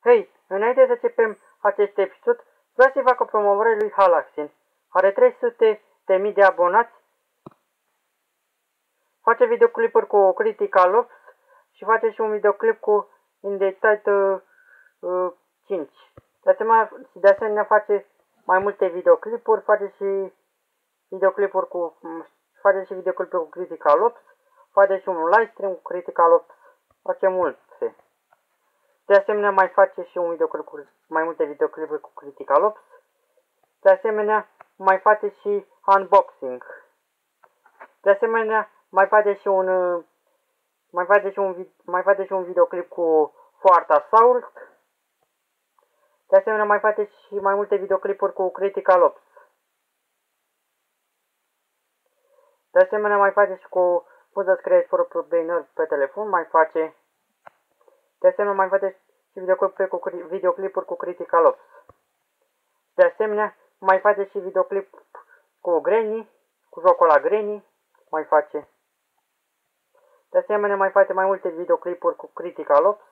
Hei, înainte să începem acest episod, vreau să-i fac o promovare lui Halaxin. Are 300.000 de abonați, face videoclipuri cu Critical Ops și face și un videoclip cu In the Title 5. De asemenea face mai multe videoclipuri, face și videoclipuri cu Critical Ops, face și un live stream cu Critical Ops, face multe. De asemenea mai face și un videoclip mai multe videoclipuri cu Critical Ops. De asemenea mai face și unboxing. De asemenea mai face și un videoclip cu Forte Assault. De asemenea mai face și mai multe videoclipuri cu Critical Ops. De asemenea mai face și cu Puzzle Create for Beginner pe telefon, mai face. De asemenea mai face și videoclipuri cu Critical Ops. De asemenea mai face și videoclip cu Granny, cu jocul la Granny, mai face. De asemenea mai face mai multe videoclipuri cu Critical Ops.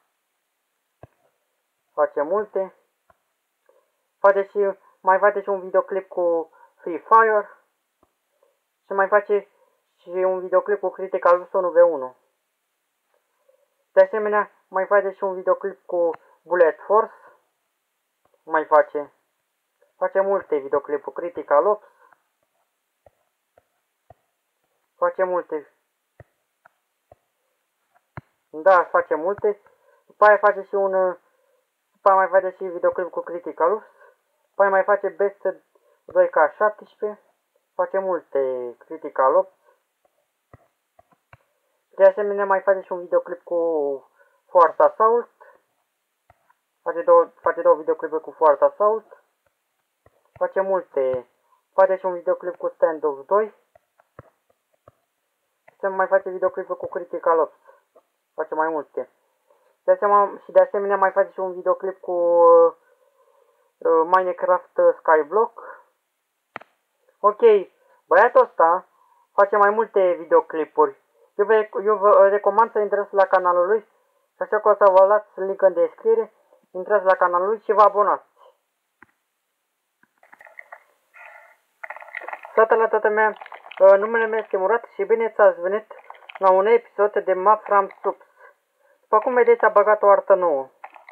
Face multe. Mai face și un videoclip cu Free Fire. Și mai face și un videoclip cu Critical Ops 1v1. De asemenea mai face și un videoclip cu Bullet Force. Mai face. Face multe videoclipuri cu Critical Ops. Face multe. Da, face multe. După aia face și mai face și videoclip cu Critical Ops. După aia mai face Best 2K17. Face multe Critical Ops. De asemenea mai face și un videoclip cu Forte Assault. Face două videoclipuri cu Forte Assault. Face multe. Face și un videoclip cu Standoff 2. Și mai face videoclipuri cu Critical Ops. Face mai multe. De asemenea mai face și un videoclip cu Minecraft Skyblock. Ok, băiatul ăsta face mai multe videoclipuri. Eu vă recomand să intrați la canalul lui. Și așa că o să vă las link în descriere. Intrați la canalul lui și vă abonați. Salut la toată mea, numele meu este Murat și bine ați venit la un episod de Map from Subs. După cum vedeți, a băgat o artă nouă.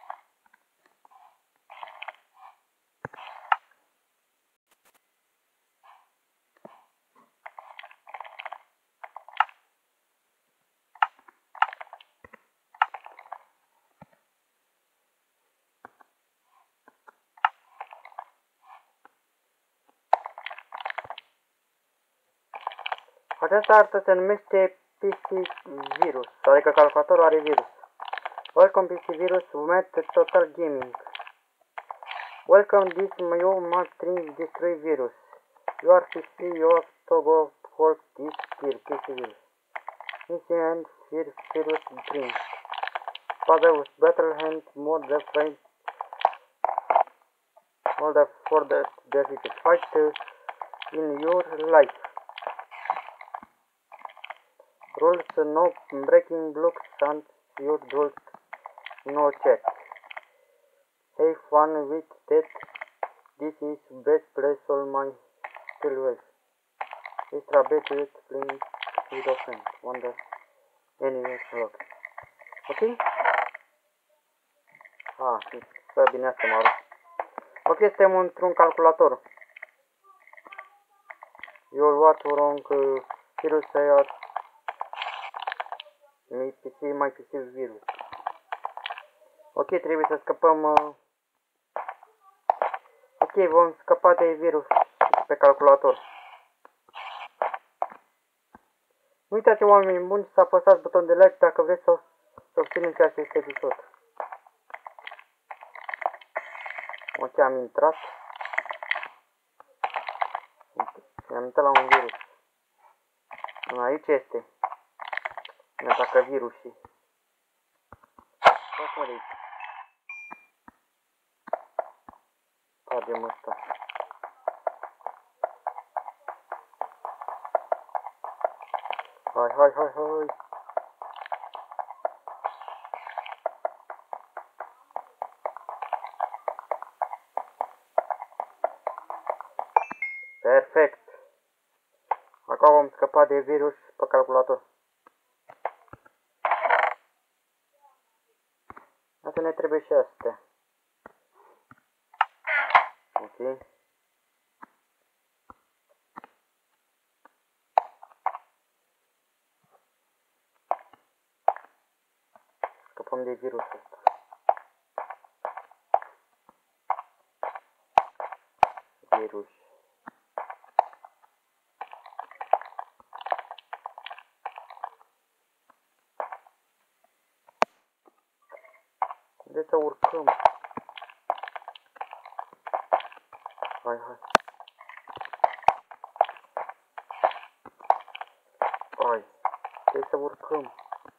Această artă se numește PC Virus, adică calculatorul are virus. Welcome PC Virus with Total Gaming. Welcome this you must destroy virus. Your PC you have to go for this PC Virus. Incident virus dream. Father with battle hand more the fight. All the for the fight in your life. Rules no breaking blocks and your rules no chat. Have fun with that. This is best place all my still well. Extra bet with playing with a friend. Wonder anyway vlog. Ok? Să bine asta mă rog. Ok, suntem într-un calculator. You'll what wrong virus say mai PC virus. Ok, trebuie să scăpăm. Ok, vom scăpa de virus pe calculator. Nu uitați, oameni buni, să apăsați butonul de like dacă vreți să obțineți și acest episod. Ok, am intrat. Am intrat la un virus. Aici este. Ne atacă virusii. Asta de aici. Tragem ăsta. Hai. Perfect. Acum am scăpat de virus pe calculator. Asta ne trebuie și astea. Ok. Scăpăm de virusul ăsta. Virus. De să urcăm. Hai. Hai. De să urcăm.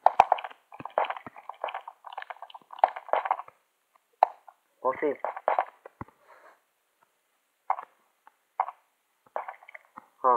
Ok. Ha.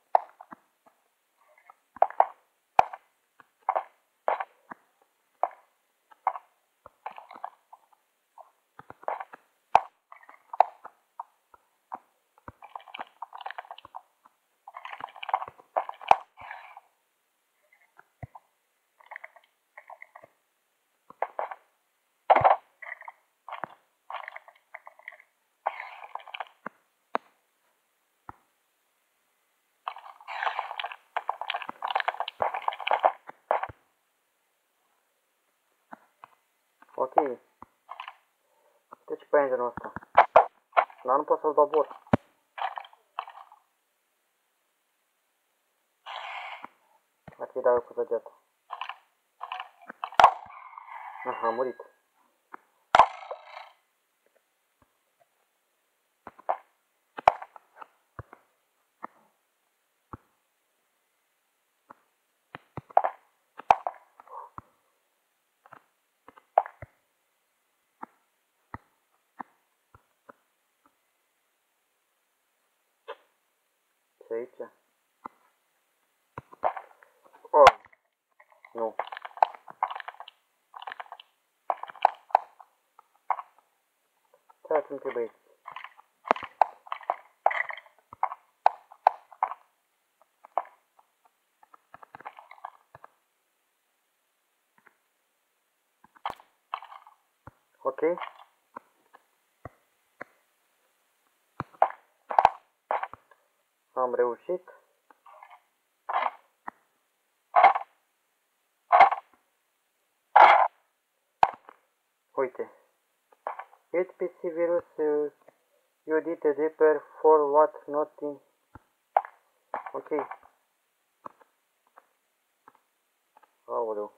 Ok. Deci pe enginul ăsta. Dar nu pot să-l dobor. Dacă-i dau eu cu săgeata. Aha, a murit. Ce aici? Oh, nu. Ce atunci trebuie? Ok. Am reușit. Uite. It PC virus you did a repair for what nothing. Ok. Aoleu.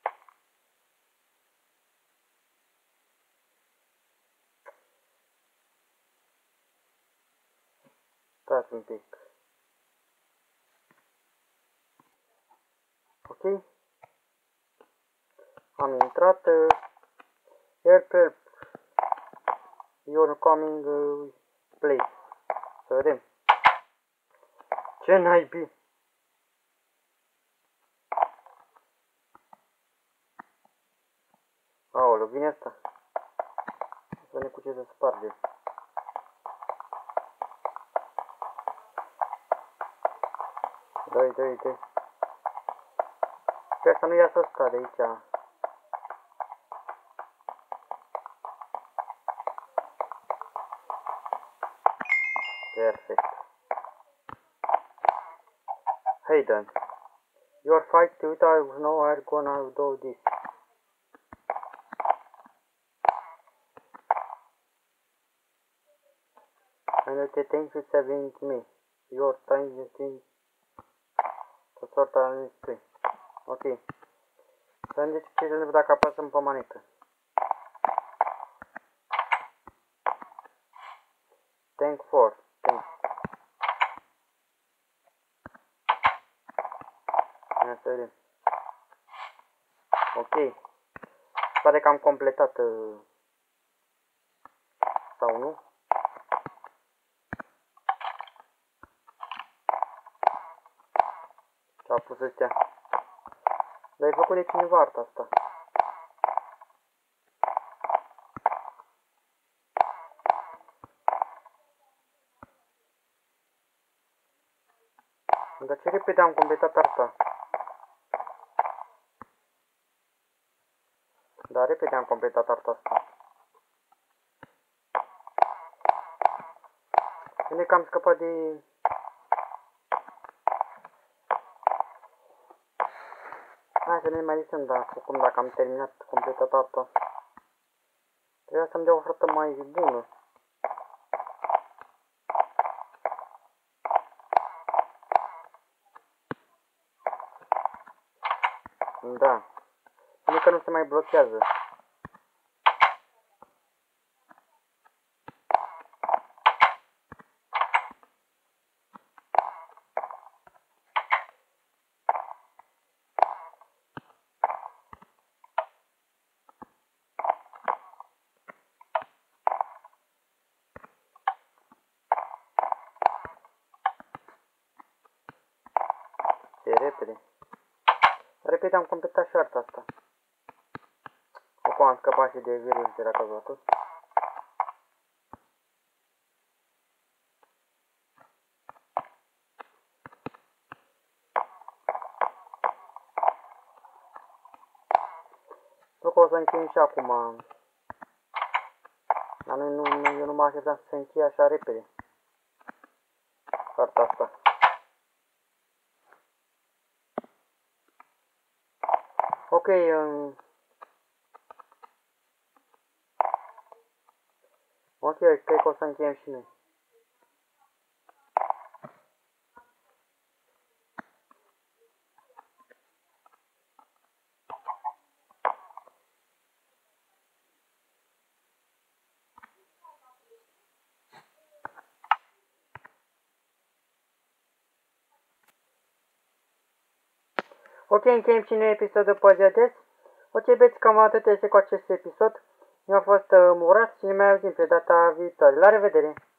Stați un pic. Ok. Am intrat. Help. You're coming place. Să vedem. Ce naibii? Aoleu, vine asta. Să ne cu ce să sparge. Dă-i. Sper să nu iasă ăsta de aici. Perfect. Hayden, your fight with us now are gonna do this. And the thank you saving me. Your time is in to sort out this. Ok. Să vedem ce se întâmplă dacă apasăm pe manetă. Thank. Ia să vedem. Ok. Pare că am completat sau nu? Ce-a pus ăstea? Dar ai făcut de cineva arta asta. Dar ce repede am completat asta? Da, repede am completat arta asta. Bine că am scăpat de... Hai să ne mai zicem, da, cum dacă am terminat, completat arta. Trebuia să-mi dea o frătă mai bună. Da. Bine că nu se mai blochează. Ce repede. Repede am completat și arta asta. Acum am scăpat și de virus de la calculator. Cred că o să încheiem și acum. Dar eu nu mă așteptam să se încheie așa repede. Carta asta. Ok, ok, cred că o să încheiem și noi. Ok, încheiem și noi episodul pe zi de. Ok, băieți, cam atât este cu acest episod. Eu am fost Murat și ne mai auzim pe data viitoare. La revedere!